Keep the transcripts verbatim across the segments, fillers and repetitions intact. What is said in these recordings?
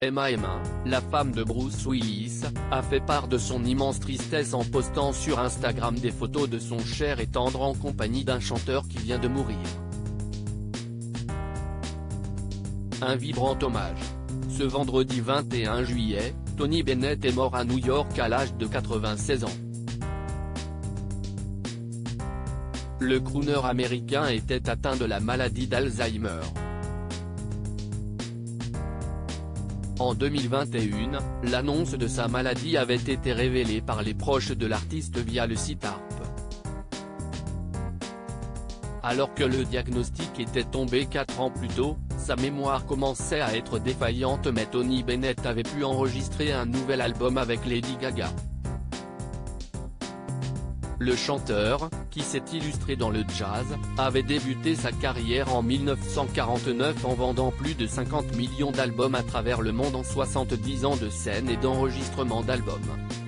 Emma Emma, la femme de Bruce Willis, a fait part de son immense tristesse en postant sur Instagram des photos de son cher et tendre en compagnie d'un chanteur qui vient de mourir. Un vibrant hommage. Ce vendredi vingt et un juillet, Tony Bennett est mort à New York à l'âge de quatre-vingt-seize ans. Le crooner américain était atteint de la maladie d'Alzheimer. En deux mille vingt et un, l'annonce de sa maladie avait été révélée par les proches de l'artiste via le site Harp. Alors que le diagnostic était tombé quatre ans plus tôt, sa mémoire commençait à être défaillante, mais Tony Bennett avait pu enregistrer un nouvel album avec Lady Gaga. Le chanteur, qui s'est illustré dans le jazz, avait débuté sa carrière en mille neuf cent quarante-neuf en vendant plus de cinquante millions d'albums à travers le monde en soixante-dix ans de scène et d'enregistrement d'albums.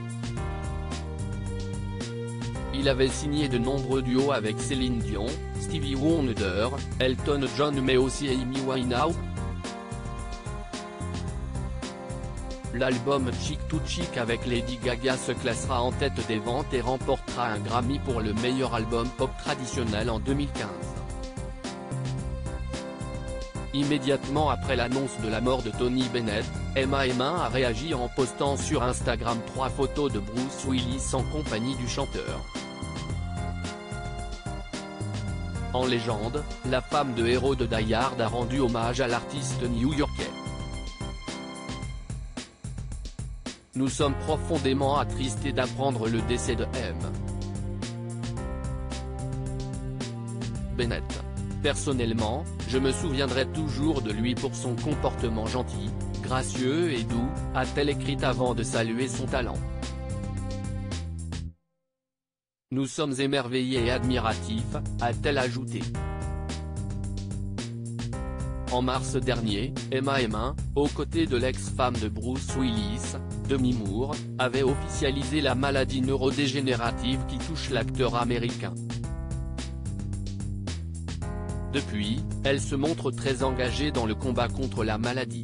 Il avait signé de nombreux duos avec Céline Dion, Stevie Wonder, Elton John mais aussi Amy Winehouse. L'album Chick to Chick avec Lady Gaga se classera en tête des ventes et remportera un Grammy pour le meilleur album pop traditionnel en deux mille quinze. Immédiatement après l'annonce de la mort de Tony Bennett, Emma Emma a réagi en postant sur Instagram trois photos de Bruce Willis en compagnie du chanteur. En légende, la femme de héros de Die Hard a rendu hommage à l'artiste new-yorkais. Nous sommes profondément attristés d'apprendre le décès de M. Bennett. Personnellement, je me souviendrai toujours de lui pour son comportement gentil, gracieux et doux, a-t-elle écrit avant de saluer son talent. Nous sommes émerveillés et admiratifs, a-t-elle ajouté. En mars dernier, Emma Emma, aux côtés de l'ex-femme de Bruce Willis, Demi Moore, avait officialisé la maladie neurodégénérative qui touche l'acteur américain. Depuis, elle se montre très engagée dans le combat contre la maladie.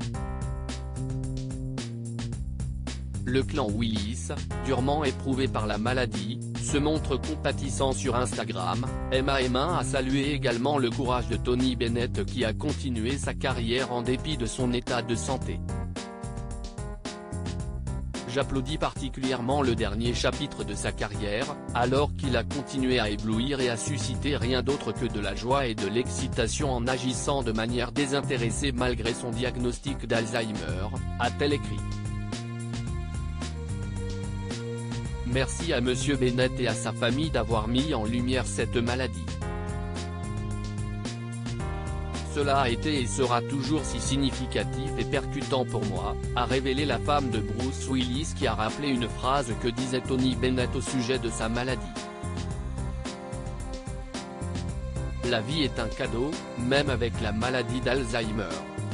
Le clan Willis, durement éprouvé par la maladie, se montre compatissant sur Instagram. Emma Emma a salué également le courage de Tony Bennett qui a continué sa carrière en dépit de son état de santé. J'applaudis particulièrement le dernier chapitre de sa carrière, alors qu'il a continué à éblouir et à susciter rien d'autre que de la joie et de l'excitation en agissant de manière désintéressée malgré son diagnostic d'Alzheimer, a-t-elle écrit. Merci à Monsieur Bennett et à sa famille d'avoir mis en lumière cette maladie. Cela a été et sera toujours si significatif et percutant pour moi, a révélé la femme de Bruce Willis qui a rappelé une phrase que disait Tony Bennett au sujet de sa maladie. La vie est un cadeau, même avec la maladie d'Alzheimer.